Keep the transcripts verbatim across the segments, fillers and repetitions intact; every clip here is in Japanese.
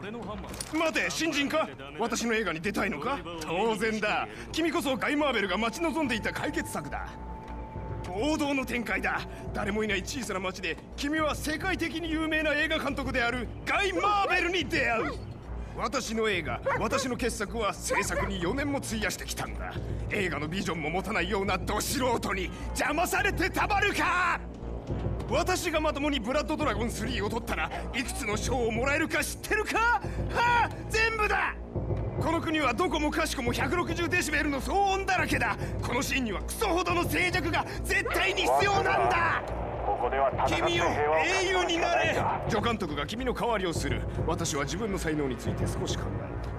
待て、新人か？私の映画に出たいのか？当然だ。君こそガイ・マーベルが待ち望んでいた解決策だ。王道の展開だ。誰もいない小さな町で君は世界的に有名な映画監督であるガイ・マーベルに出会う。私の映画、私の傑作は制作によねんも費やしてきたんだ。映画のビジョンも持たないようなド素人に邪魔されてたまるか。私がまともにブラッドドラゴンスリーを取ったらいくつの賞をもらえるか知ってるか？はあ、全部だ。この国はどこもかしこもひゃくろくじゅうデシベルの騒音だらけだ。このシーンにはクソほどの静寂が絶対に必要なんだ。君よ、英雄になれ。助監督が君の代わりをする。私は自分の才能について少し考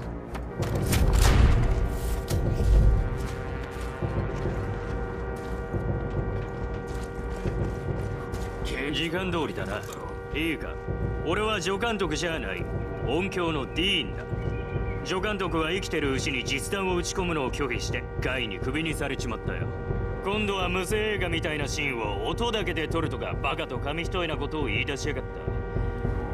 える。時間通りだな。いいか、俺は助監督じゃない、音響のディーンだ。助監督は生きてるうちに実弾を撃ち込むのを拒否してガイにクビにされちまったよ。今度は無声映画みたいなシーンを音だけで撮るとかバカと紙一重なことを言い出しやがった。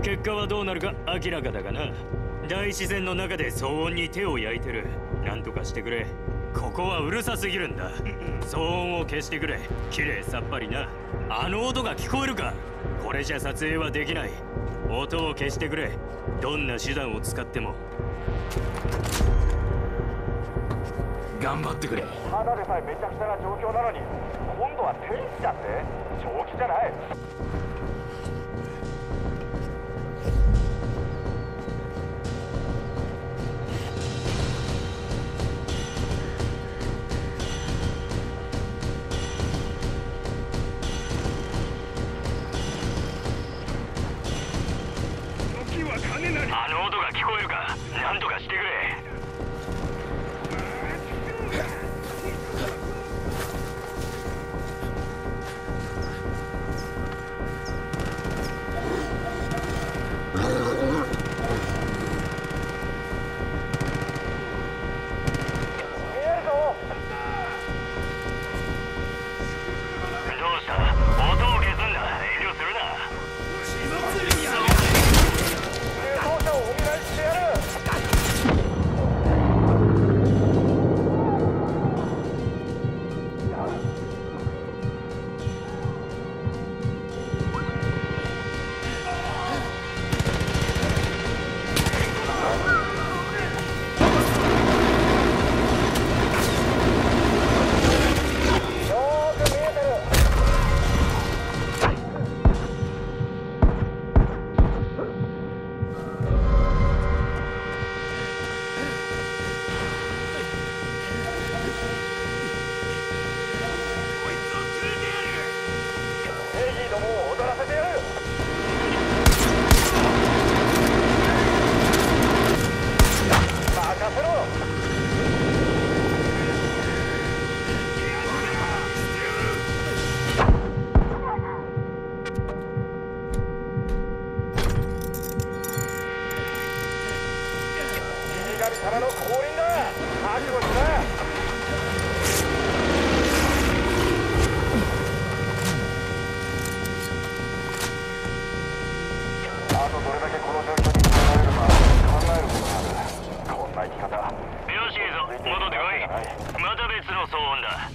結果はどうなるか明らかだがな。大自然の中で騒音に手を焼いてる。なんとかしてくれ。ここはうるさすぎるんだ。騒音を消してくれ。きれいさっぱりな。あの音が聞こえるか？これじゃ撮影はできない。音を消してくれ。どんな手段を使っても。 頑張ってくれ。 ただでさえめちゃくちゃな状況なのに今度はテニスだって。正気じゃない。 あの音が聞こえるか？なんとかしてくれ。 からの降臨だ。覚悟しな。あとどれだけこの状況に耐えられるか考えることがある。こんな生き方。 よしいいぞ、戻ってこい。また別の騒音だ。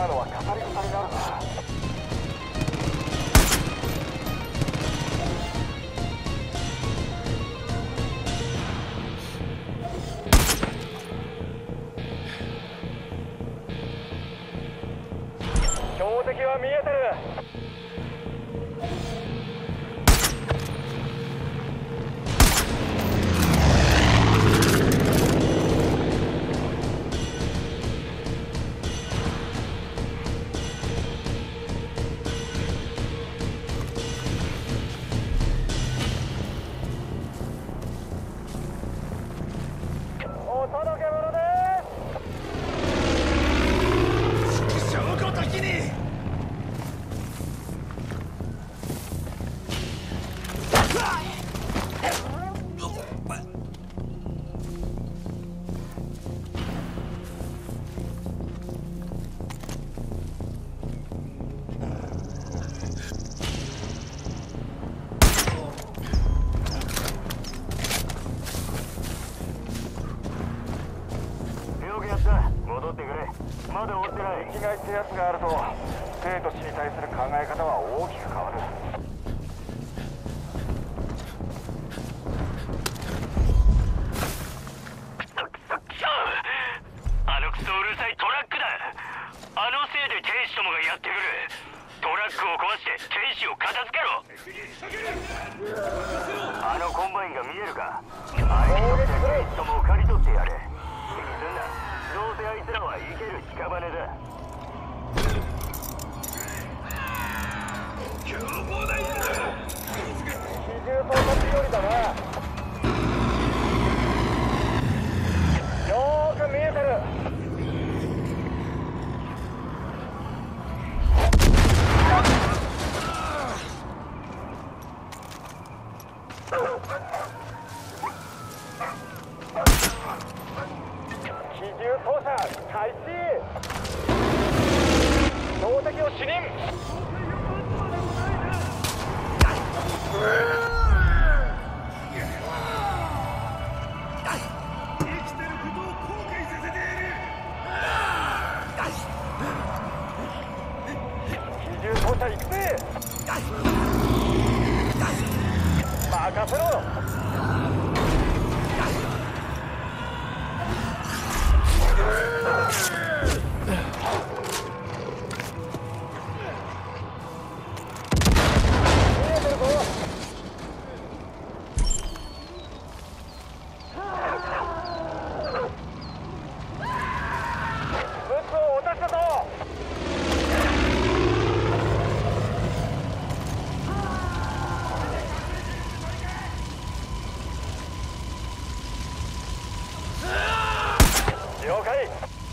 なのは語り草になるな。標的は見えてる。お届け物です。 証拠的によくやった。戻ってくれ。まだ終わってない。生きがいってやつがあると生と死に対する考え方は大きく変わる。 あのクソうるさいトラックだ。あのせいで天使どもがやってくる。トラックを壊して天使を片付けろ。あのコンバインが見えるか。あいつで天使どもを刈り取ってやれ。気にすんな。どうせあいつらは生ける屍だ。 凶暴な犬だ。 比重操作日和だな。よーく見えてる。機銃操作開始。標的を視認。 生きてることを後悔させてやる。 機銃操作行くぜ。任せろ。了解。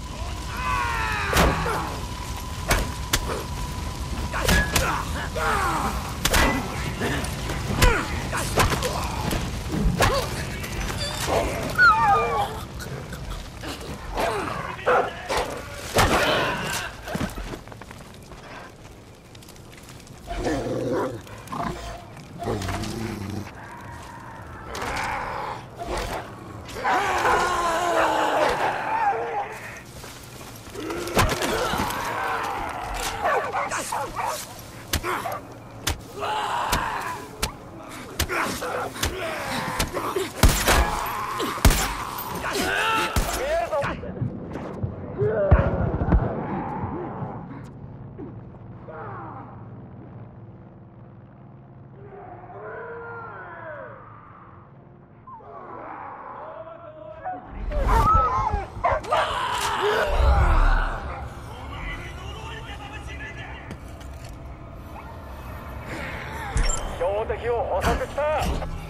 標的を捕獲した。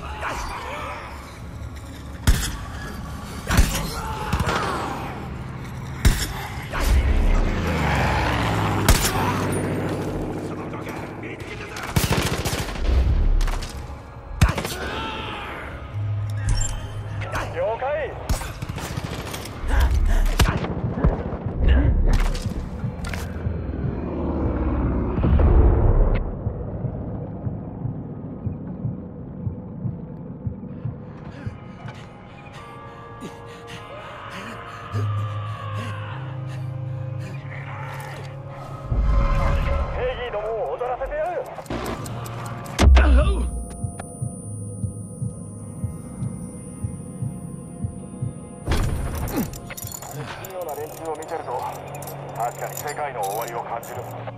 了解。 てると確かに世界の終わりを感じる。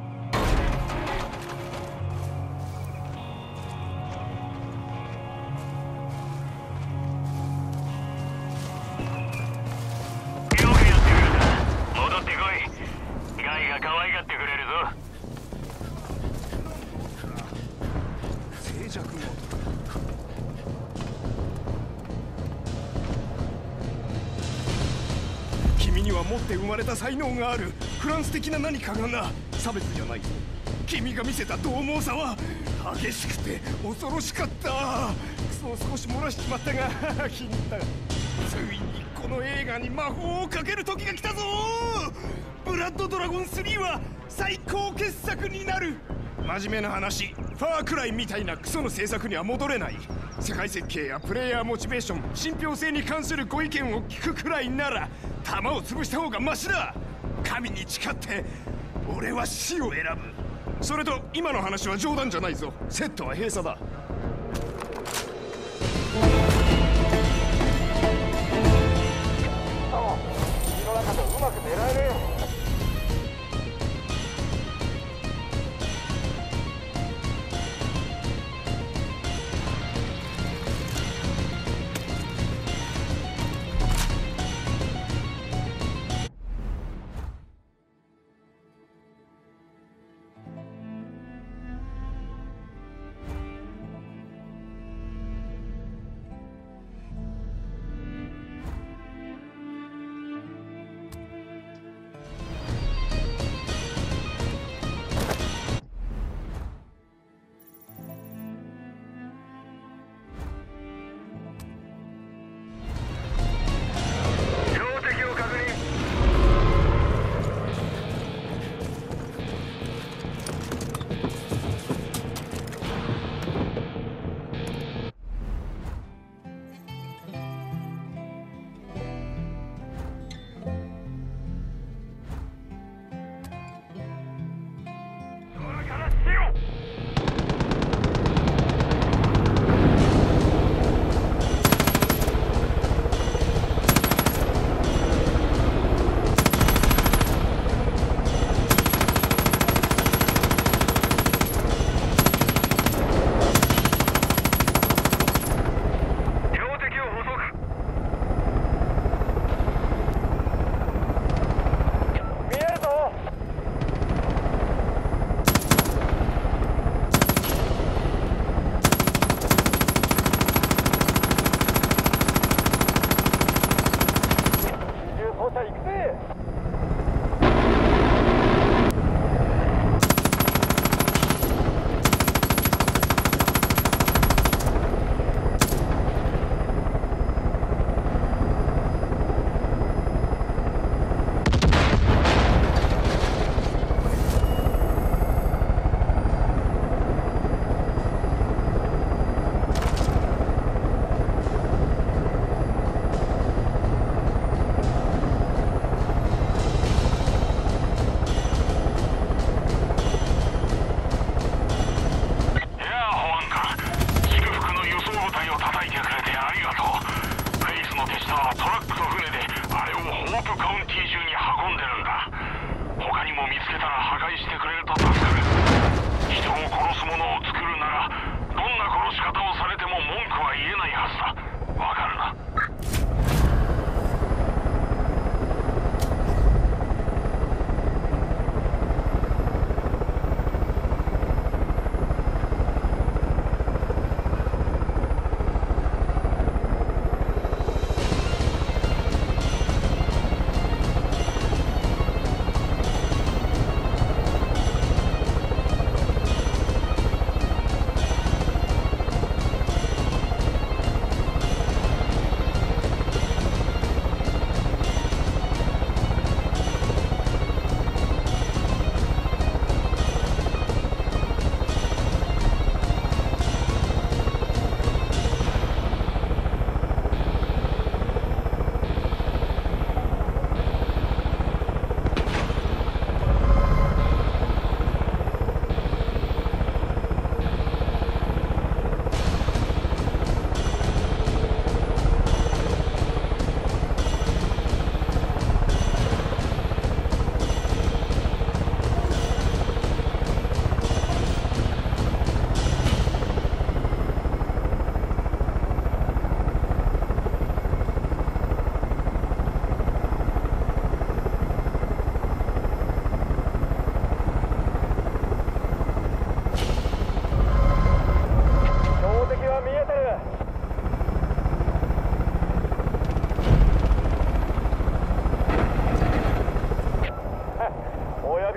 持って生まれた才能がある。フランス的な何かがな。差別じゃない。君が見せた獰猛さは激しくて恐ろしかった。クソを少し漏らしちまったが気に入った。ついにこの映画に魔法をかける時が来たぞ。ブラッドドラゴンスリーは最高傑作になる。真面目な話、ファークライみたいなクソの制作には戻れない。世界設計やプレイヤーモチベーション、信憑性に関するご意見を聞くくらいなら弾を潰した方がマシだ。神に誓って俺は死を選ぶ。それと今の話は冗談じゃないぞ。セットは閉鎖だ。 そう、火の中でうまく狙える。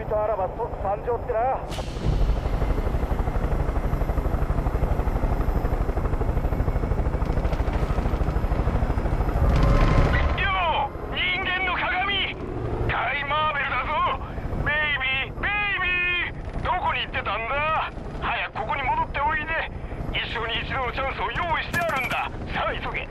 とあらば即参上ってな。チャンスを用意してあるんだ。さあ急げ。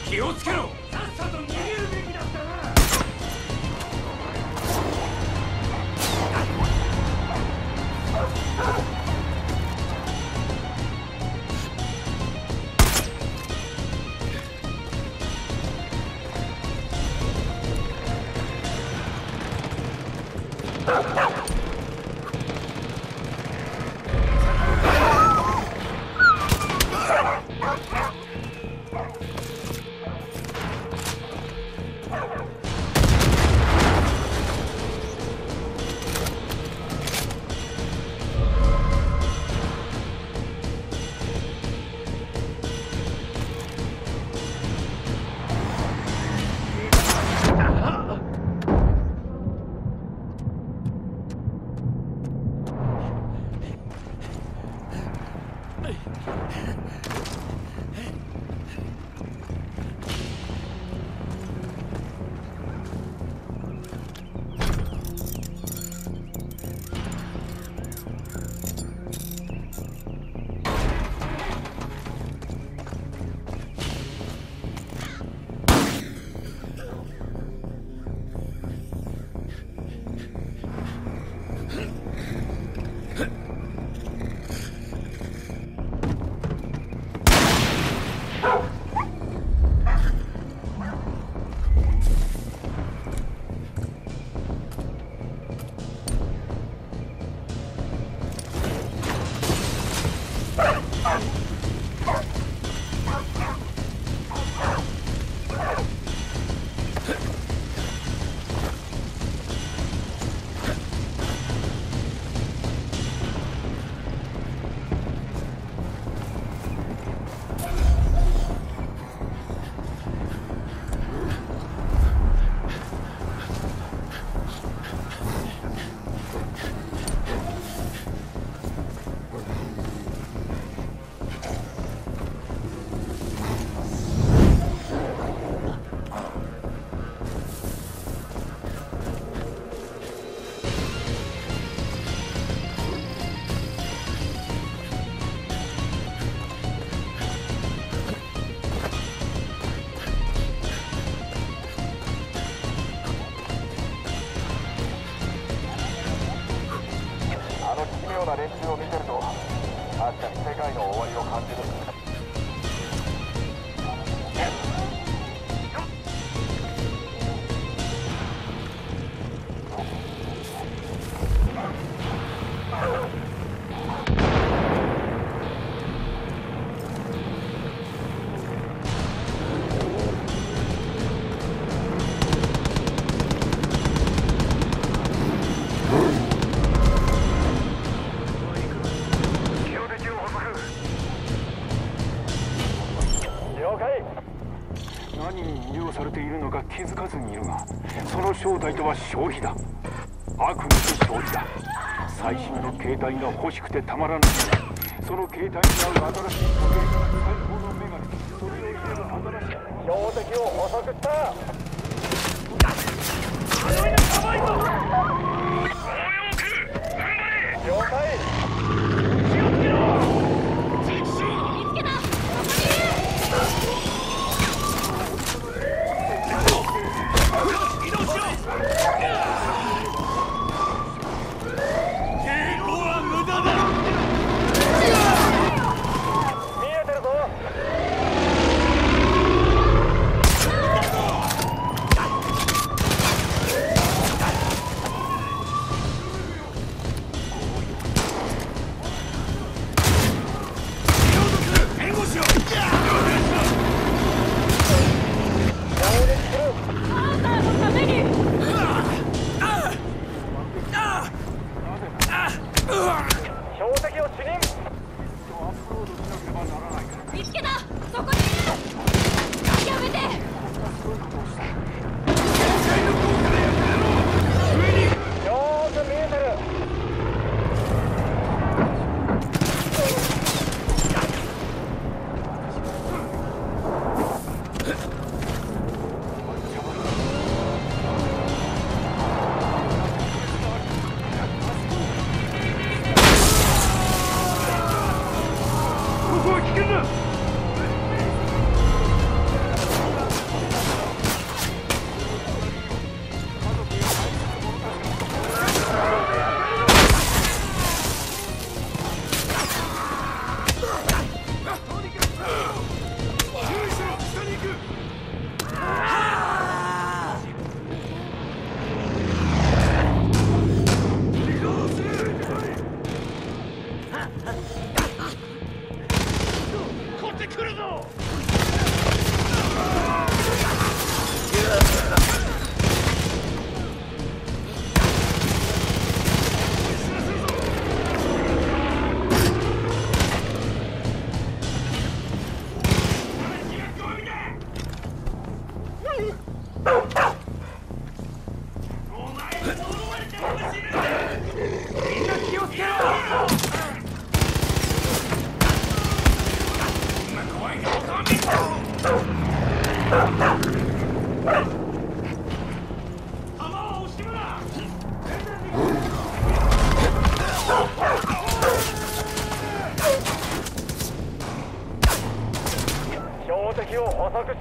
気をつけろ。 さっさと逃げるべきだったな。 連中を見てると確かに世界の終わりを感じる。 何に魅了されているのか気づかずにいるが、その正体とは消費だ。悪夢と消費だ。最新の携帯が欲しくてたまらない。その携帯に合う新しい時計が最高のメガネ。それを入れる新しい標的を捕捉した。了解。 標的を捕捉した。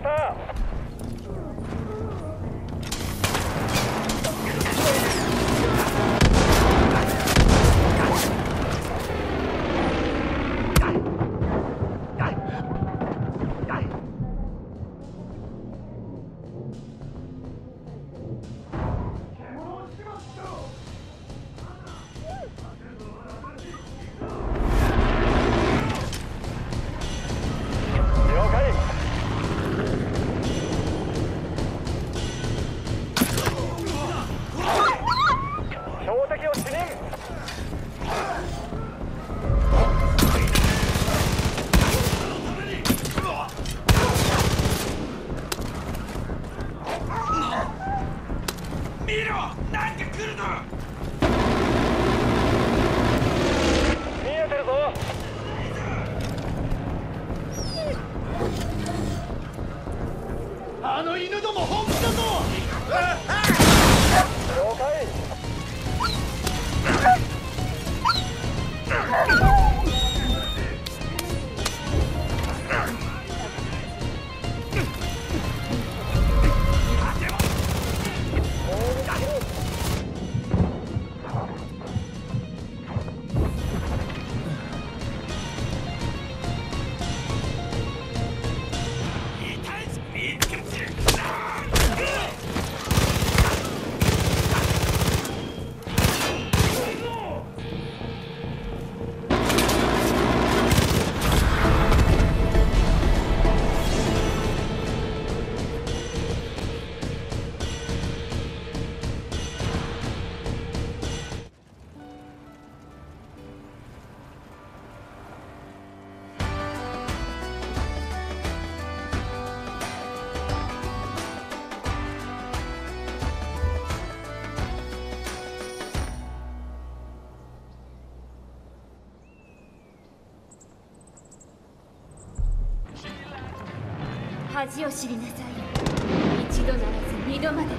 恥を知りなさい。一度ならず二度まで。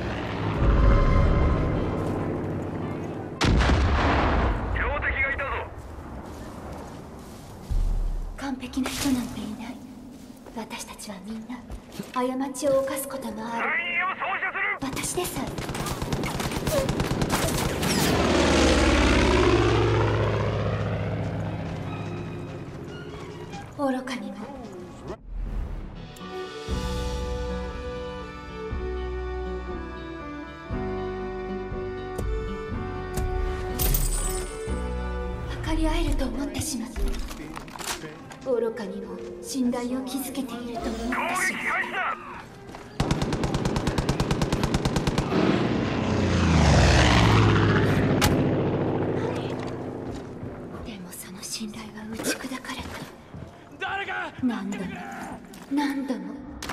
標的がいたぞ。 完璧な人なんていない。私たちはみんな過ちを犯すこともある。私でさえ。愚かにも。分かり合えると思ってしまった。愚かにも信頼を築けていると思ってしまった。でもその信頼は打ち砕かれた。誰が何度も何度も。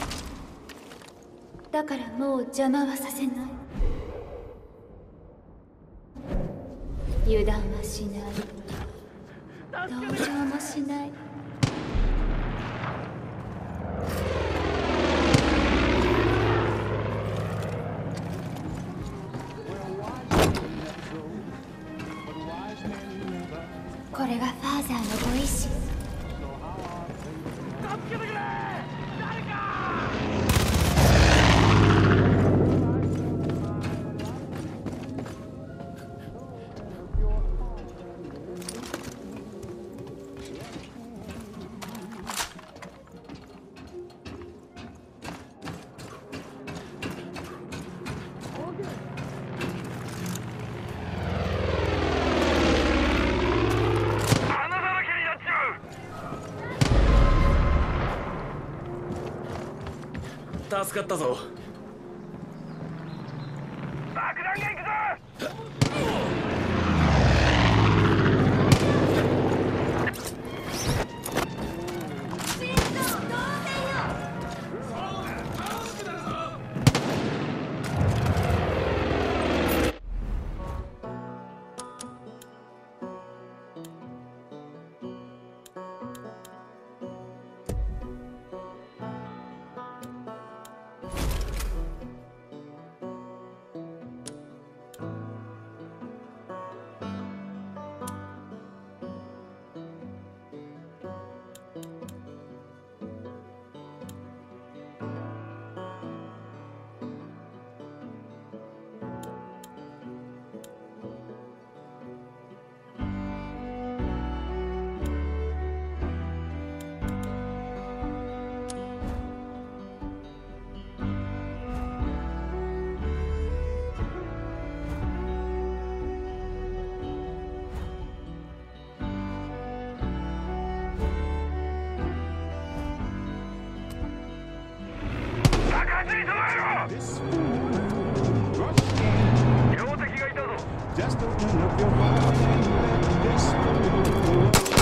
だからもう邪魔はさせない。油断はしない。同情もしない。これがファーザーのご意志。 助かったぞ。 爆弾が行くぞ。 標的がいたぞ。 Just open up your heart and let this world go.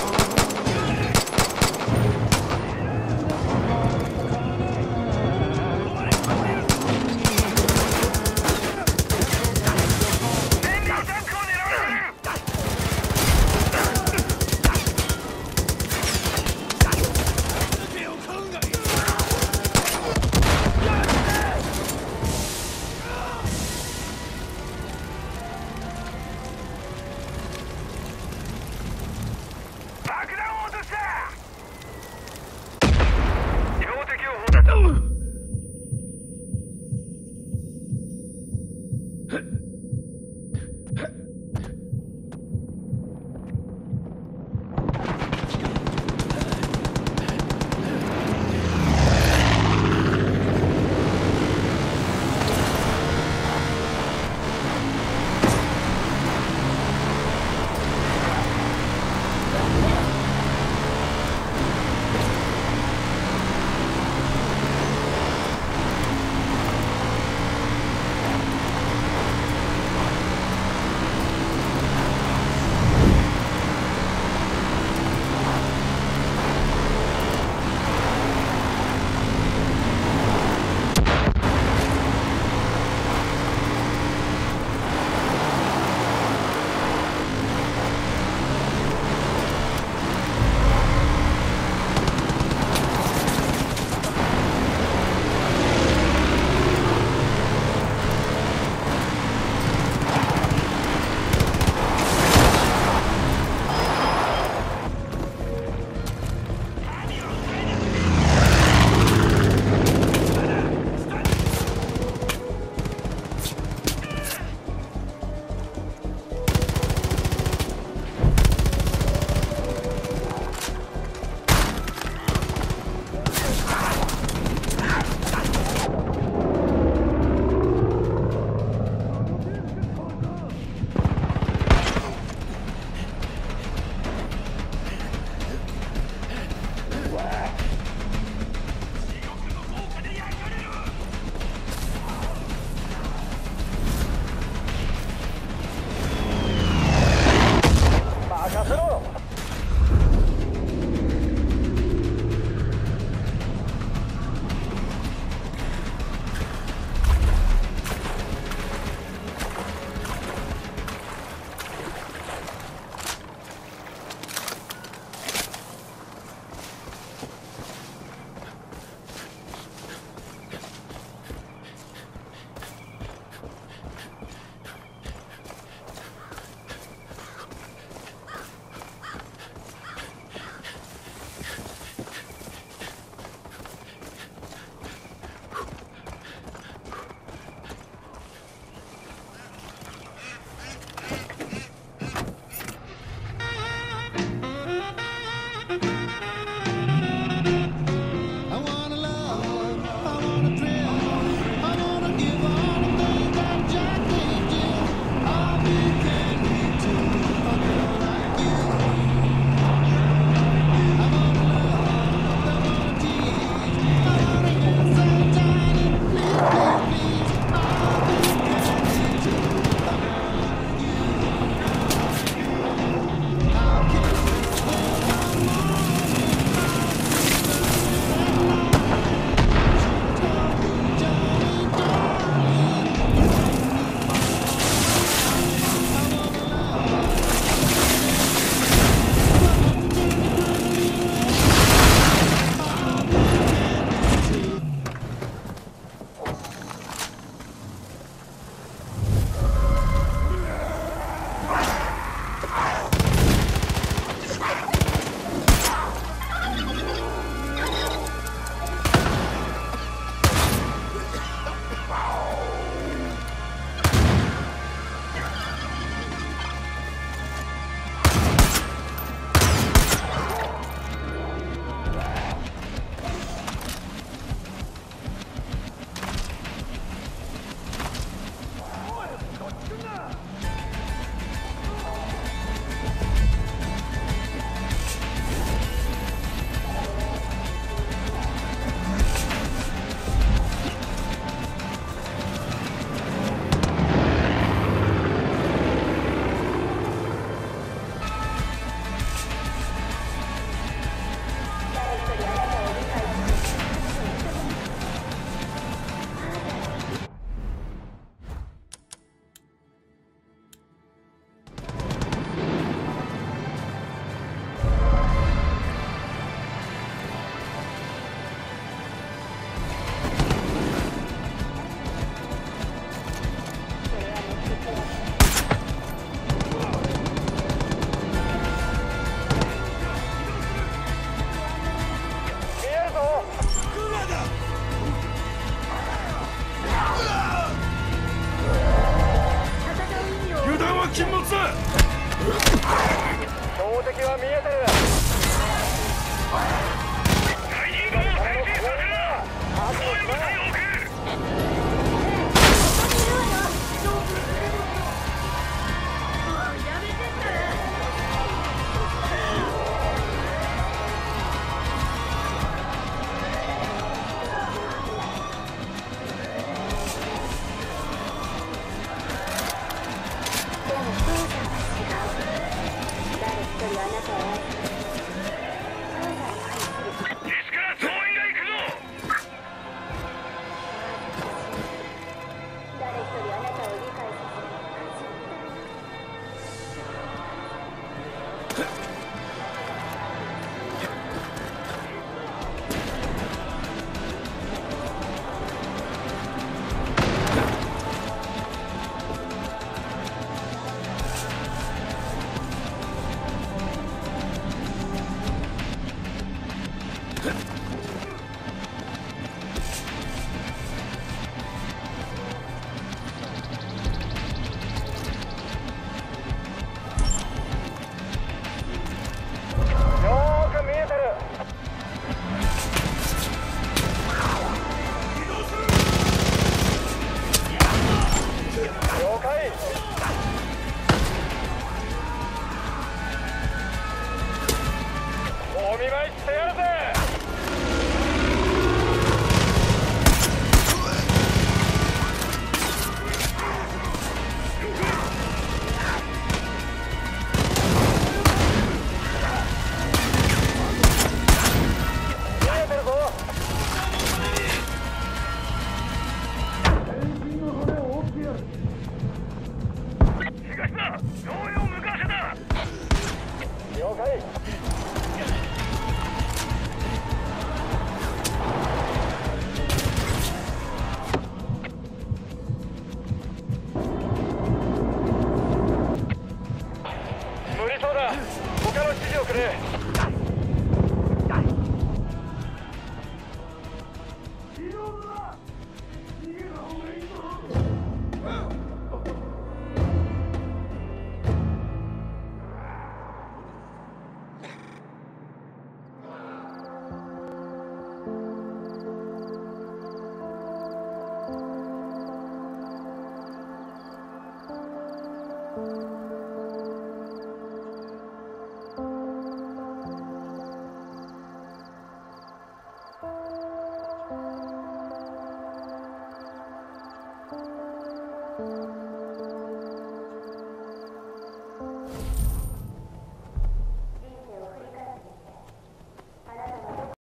は見えてる。